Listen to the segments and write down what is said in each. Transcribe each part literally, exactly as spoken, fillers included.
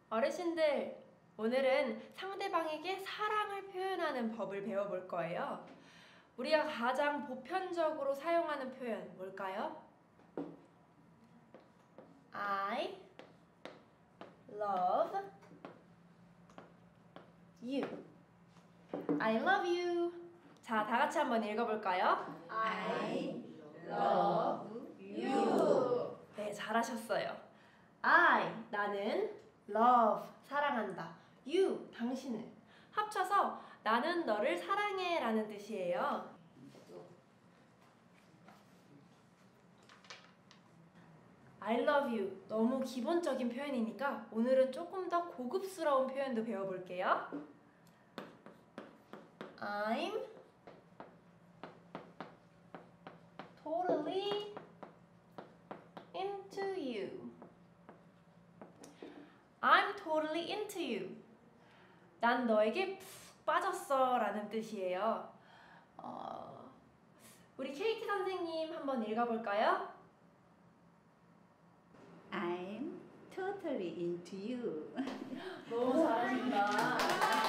어르신들, 오늘은 상대방에게 사랑을 표현하는 법을 배워볼 거예요. 우리가 가장 보편적으로 사용하는 표현 뭘까요? I love you. I love you. 자, 다 같이 한번 읽어볼까요? I love you. 네, 잘하셨어요. I, 나는 love, 사랑한다. you, 당신을. 합쳐서 나는 너를 사랑해 라는 뜻이에요. I love you, 너무 기본적인 표현이니까 오늘은 조금 더 고급스러운 표현도 배워볼게요. I'm totally into you. I'm totally into you. 난 너에게 푹 빠졌어 라는 뜻이에요. 어, 우리 케이티 선생님 한번 읽어볼까요? I'm totally into you. 너무 잘하신다.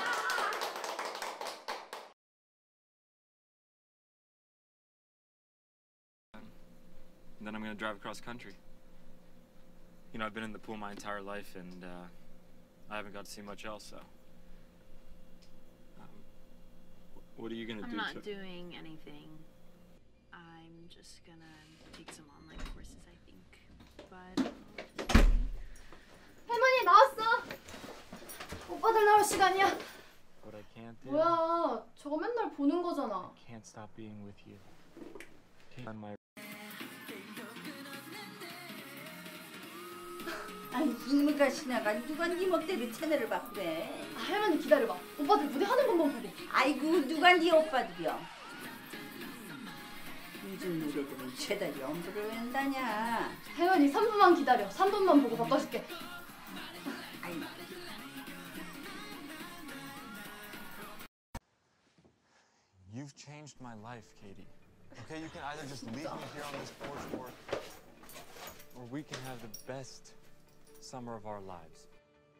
And then I'm going to drive across country. You know, I've been in the pool my entire life, and uh, I haven't got to see much else, so... Um, what are you going to do? I'm not to... doing anything. I'm just gonna take some online courses, I think. But... 할머니 나왔어! 오빠들 나올 시간이야. What I can't do... 뭐야, 저거 맨날 보는 거잖아. I can't stop being with you. On my... 아니 이놈가 신나가 누가 네 멋대로 채널을 바꾸래. 아, 할머니 기다려봐. 오빠들 무대 하는 것만 보게. 아이고 누가 네 오빠들이여. 요즘 노래들은 최다리 엄두를 웬다냐. 할머니 삼 분만 기다려. 삼 분만 보고 바꿔줄게. 아이. You've changed my life, Katie. Okay, you can either just leave me here on this porch or... or we can have the best summer of our lives.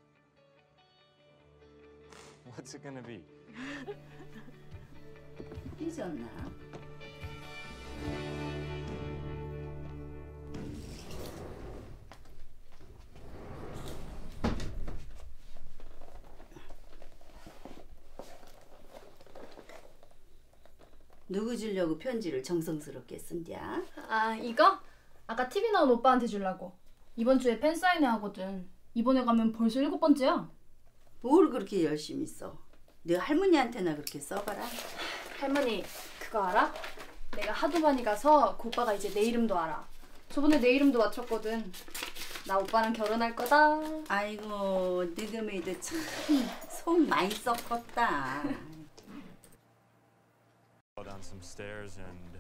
What's it gonna be? 삐졌나? 누구 주려고 편지를 정성스럽게 쓴디야? 아, 이거? 아까 티비 나온 오빠한테 주려고. 이번 주에 팬사인회 하거든. 이번에 가면 벌써 일곱 번째야. 뭘 그렇게 열심히 써? 너 할머니한테나 그렇게 써봐라. 할머니, 그거 알아? 내가 하도 많이 가서 그 오빠가 이제 내 이름도 알아. 저번에 내 이름도 맞췄거든. 나 오빠랑 결혼할 거다. 아이고, 너희도 참 속 많이 썩었다. Down some stairs and...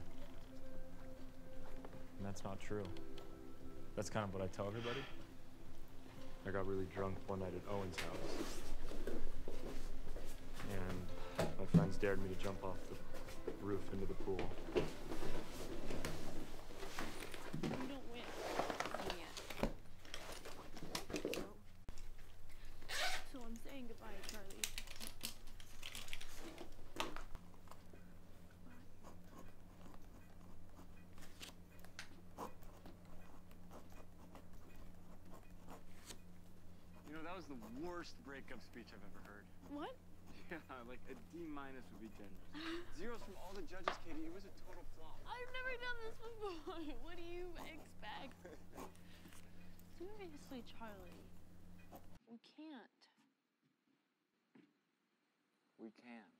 and that's not true. That's kind of what I tell everybody. I got really drunk one night at Owen's house. And my friends dared me to jump off the roof into the pool. You don't win. Yet. So I'm saying goodbye, Charlie. You know, that was the worst breakup speech I've ever heard. What? Yeah, like a D minus would be generous. Zeros from all the judges, Katie. It was a total flop. I've never done this before. What do you expect? Seriously, Charlie. We can't. We can.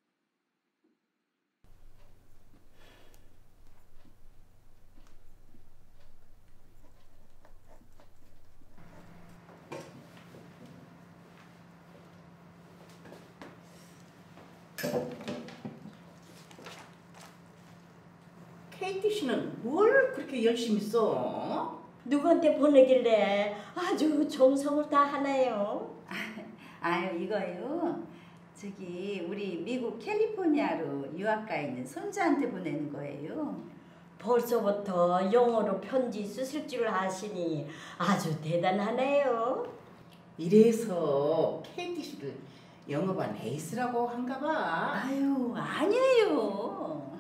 케이티 씨는 뭘 그렇게 열심히 써? 누구한테 보내길래 아주 정성을 다 하나요? 아유 이거요. 저기 우리 미국 캘리포니아로 유학 가 있는 손주한테 보내는 거예요. 벌써부터 영어로 편지 쓰실 줄 아시니 아주 대단하네요. 이래서 케이티 씨를 영업한 에이스라고 한가 봐. 아유, 아니에요.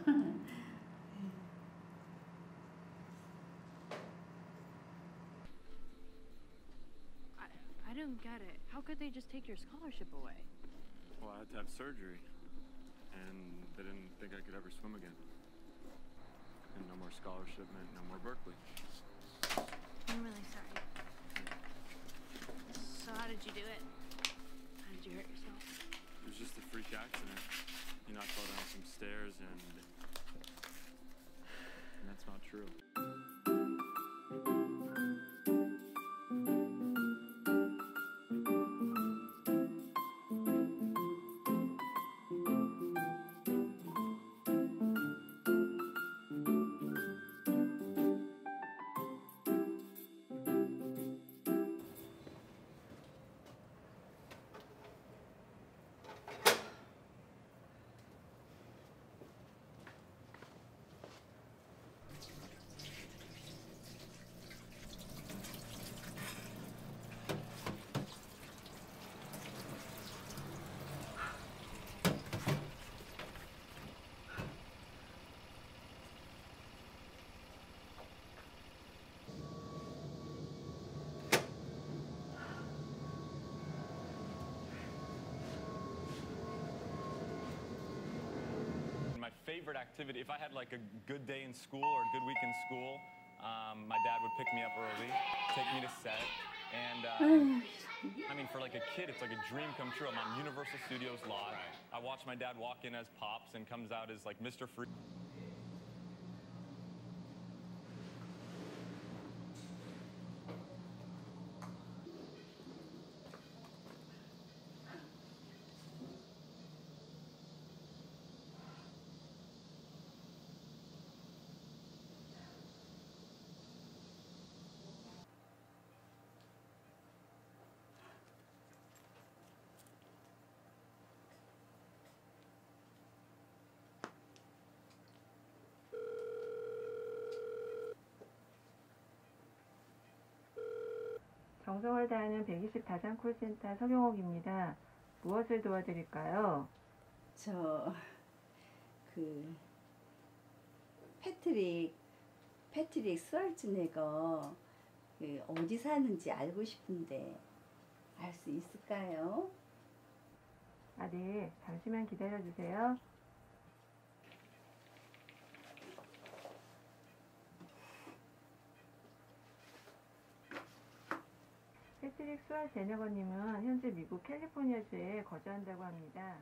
I, I don't get it. How could they just take your scholarship away? Well, I had to have surgery, and they didn't think I could ever swim again. And no more scholarship meant no more Berkeley. I'm really sorry. So how did you do it? How did you hurt yourself? It was just a freak accident. You know, I fell down some stairs, and, and that's not true. My favorite activity, if I had like a good day in school or a good week in school, um, my dad would pick me up early, take me to set, and um, I mean, for like a kid, it's like a dream come true. I'm on Universal Studios lot. I watch my dad walk in as Pops and comes out as like Mister Free. 정성을 다하는 백이십 다산 콜센터 서경옥입니다. 무엇을 도와드릴까요? 저, 그, 패트릭, 패트릭 스왈츠네거 그 어디 사는지 알고 싶은데 알 수 있을까요? 아, 네. 잠시만 기다려주세요. 패트릭 스왈제네거님은 현재 미국 캘리포니아주에 거주한다고 합니다.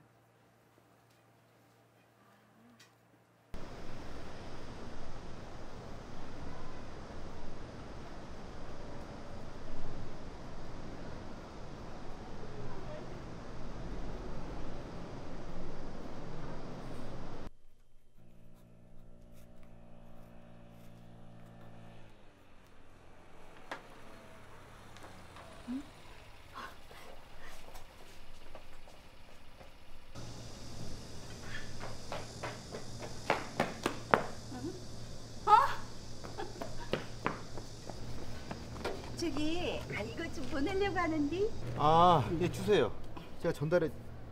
저기, 아, 이거 좀 보내려고 하는데. 아, 예, 주세요. 제가 전달해.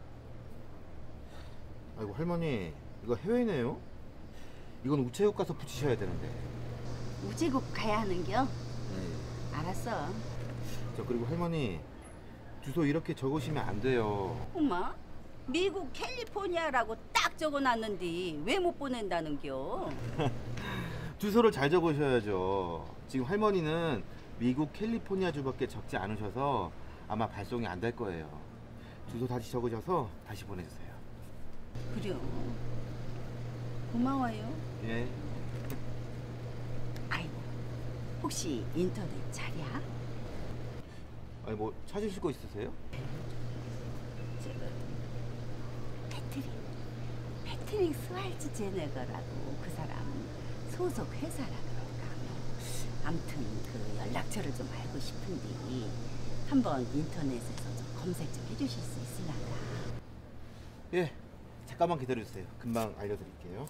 아이고, 할머니, 이거 해외네요? 이건 우체국 가서 붙이셔야 되는데. 우체국 가야 하는겨? 네. 알았어. 저 그리고 할머니, 주소 이렇게 적으시면 안 돼요. 엄마, 미국 캘리포니아라고 딱 적어놨는데 왜 못 보낸다는겨? 주소를 잘 적으셔야죠. 지금 할머니는 미국 캘리포니아주밖에 적지 않으셔서 아마 발송이 안 될 거예요. 주소 다시 적으셔서 다시 보내주세요. 그래요. 고마워요. 예. 아이고, 혹시 인터넷 잘이야? 아니 뭐 찾으실 거 있으세요? 저, 패트릭, 패트릭 스왈츠제네거라고 그 사람 소속 회사라 그런가. 아무튼 그 연락처를 좀 알고 싶은데 한번 인터넷에서 좀 검색 좀 해주실 수 있으려나? 예, 잠깐만 기다려주세요. 금방 알려드릴게요.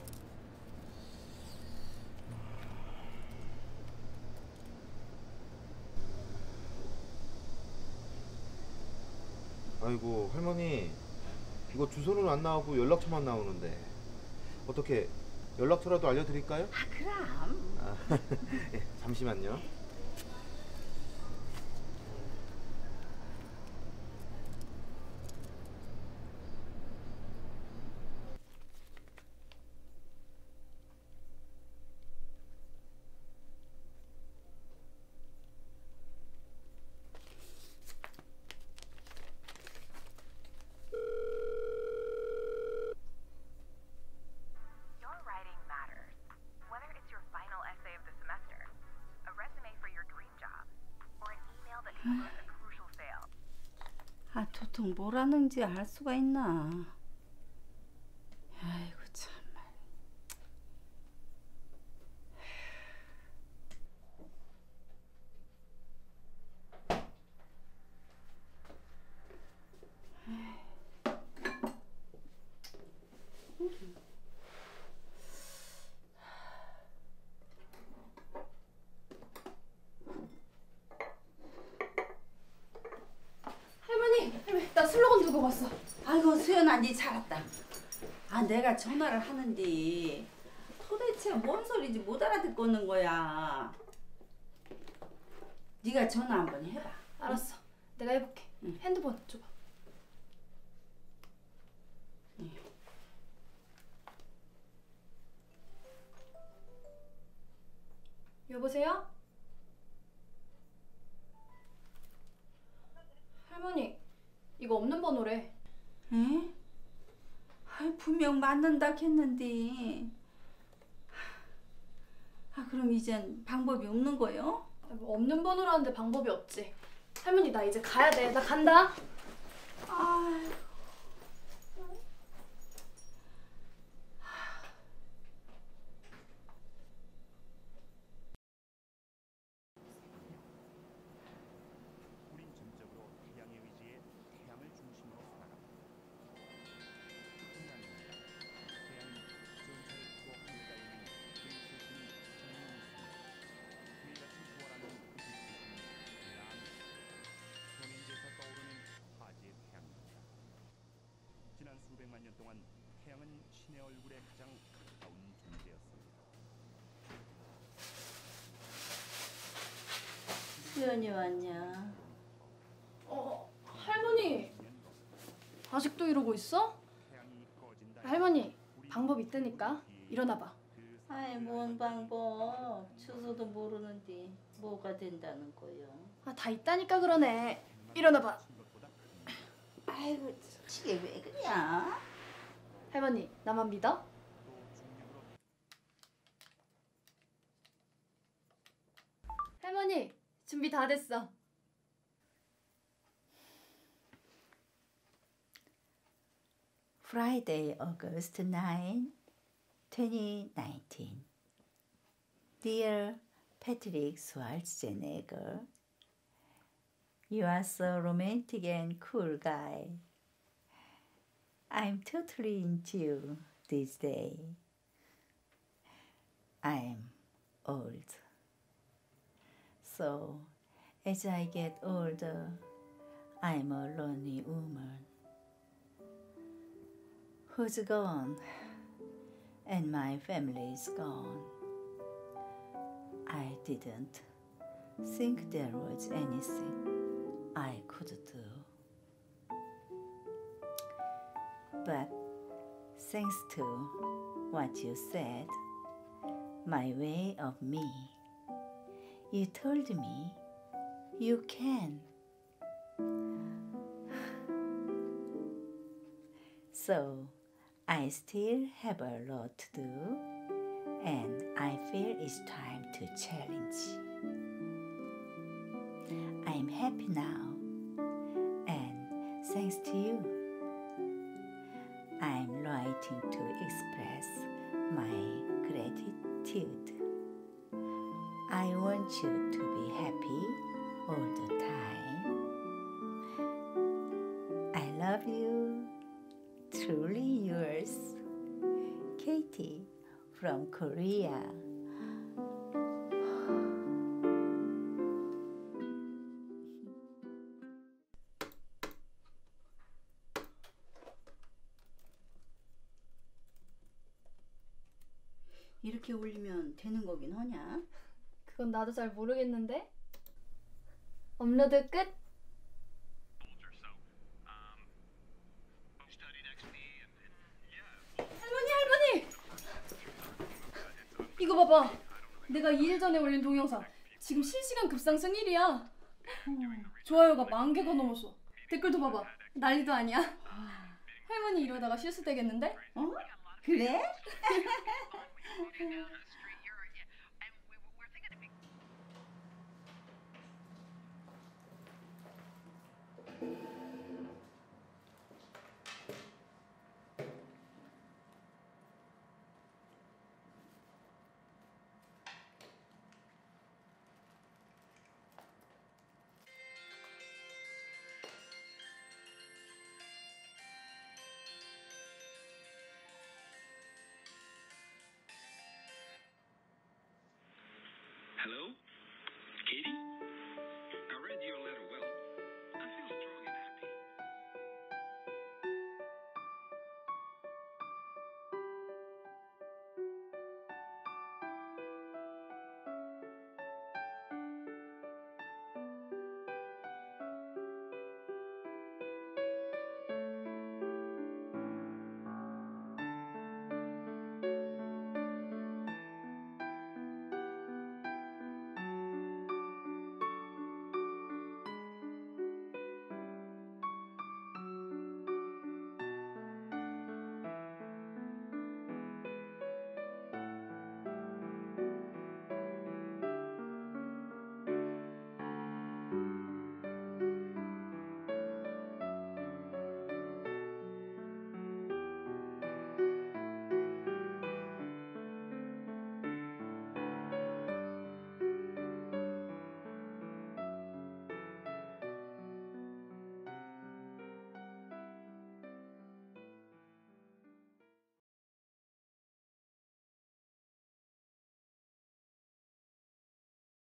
아이고 할머니, 이거 주소는 안 나오고 연락처만 나오는데 어떻게 연락처라도 알려드릴까요? 아 그럼. 아, 예, 잠시만요. 아 도통 뭘 하는지 알 수가 있나. 아이고 참말. 할머니, 할머니, 나 슬로건 두고 왔어. 아이고 수연아, 니 잘 왔다. 아 내가 전화를 하는데 도대체 뭔 소리인지 못 알아듣고는 거야. 네가 전화 한번 해봐. 알았어, 내가 해볼게. 응. 핸드폰 줘봐. 응. 여보세요? 할머니, 이거 없는 번호래. 에? 아 분명 맞는다 했는데. 아 그럼 이젠 방법이 없는 거요? 아, 뭐 없는 번호라는데 방법이 없지. 할머니, 나 이제 가야 돼. 나 간다. 아. 수백만 년 동안 태양은 신의 얼굴에 가장 가까운 존재였습니다. 수연이 왔냐? 어, 할머니. 아직도 이러고 있어? 할머니, 방법 있다니까. 일어나봐. 아이 뭔 방법. 주소도 모르는데 뭐가 된다는 거요. 아, 다 있다니까 그러네. 일어나봐. 아이고 이게 왜 그러냐? 할머니, 나만 믿어? 할머니, 준비 다 됐어. Friday, August ninth, twenty nineteen. Dear Patrick Schwarzenegger, you are so romantic and cool guy. I'm totally into you this day. I'm old. So, as I get older, I'm a lonely woman who's gone, and my family's gone. I didn't think there was anything I could do. But thanks to what you said, my way of me, you told me you can. So I still have a lot to do, and I feel it's time to challenge. I'm happy now, and thanks to you, I'm writing to express my gratitude. I want you to be happy all the time. I love you. Truly yours, Katie from Korea. 그렇게 올리면 되는 거긴 하냐? 그건 나도 잘 모르겠는데. 업로드 끝. 할머니 할머니! 이거 봐봐. 내가 이 일 전에 올린 동영상. 지금 실시간 급상승 일 위야. 좋아요가 만 개가 넘었어. 댓글도 봐봐. 난리도 아니야. 할머니 이러다가 실수되겠는데? 어? 그래? Hello?